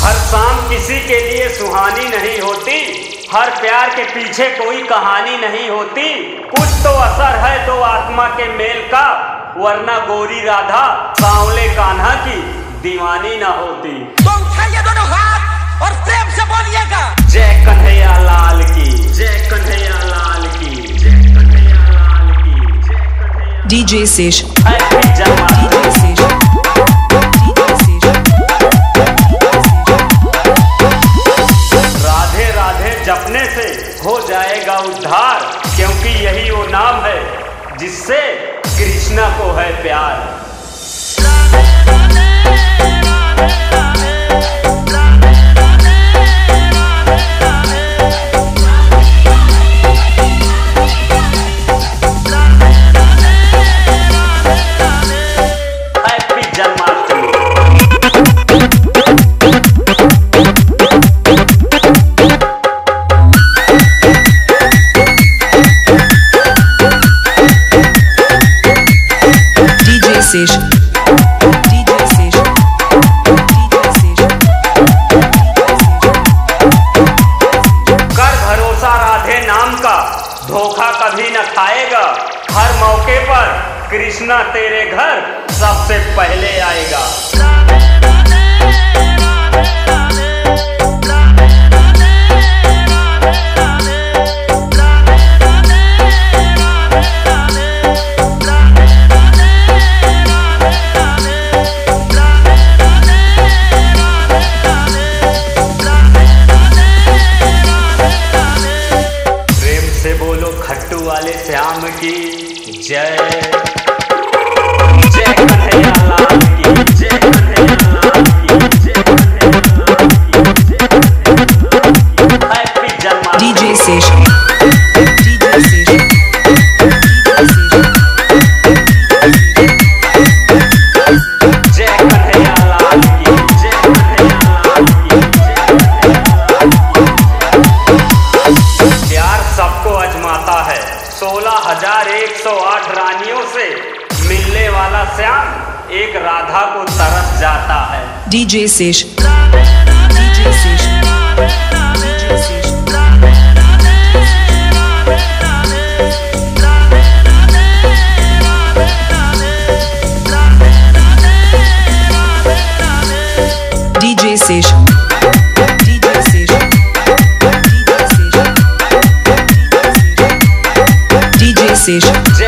हर शाम किसी के लिए सुहानी नहीं होती, हर प्यार के पीछे कोई कहानी नहीं होती। कुछ तो असर है दो आत्मा के मेल का, वरना गोरी राधा सांवले कान्हा की दीवानी ना होती। तो उठाइए दोनों हाथ और प्रेम से बोलिएगा, जय कन्हैया लाल की, जय कन्हैया लाल की, जय कन्हैया लाल की, जय Kanhaiya. DJ Sesh, happy Janmashtami. DJ Sesh, DJ Sesh, Radhe Radhe जपने से हो जाएगा उद्धार, क्योंकि यही वो नाम है जिससे कृष्णा को है प्यार। Sesh, DJ Sesh, DJ Sesh, कर भरोसा राधे नाम का, धोखा कभी न खाएगा। हर मौके पर कृष्णा तेरे घर सबसे पहले आएगा। खट्टू वाले श्याम की जय, जय कन्हैया लाल की, जय कन्हैया लाल की, जय कन्हैया लाल की, जय Kanhaiya. Happy Janmashtami. DJ Sesh, DJ Sesh, जय कन्हैया लाल की, जय कन्हैया लाल की, जय कन्हैया लाल की। प्यार सबको अजमाता है, 16,108 रानियों से मिलने वाला श्याम एक राधा को तरस जाता है। DJ Sesh, DJ Sesh, DJ Sesh, DJ Sesh, DJ Sesh, DJ Sesh, DJ Sesh, जय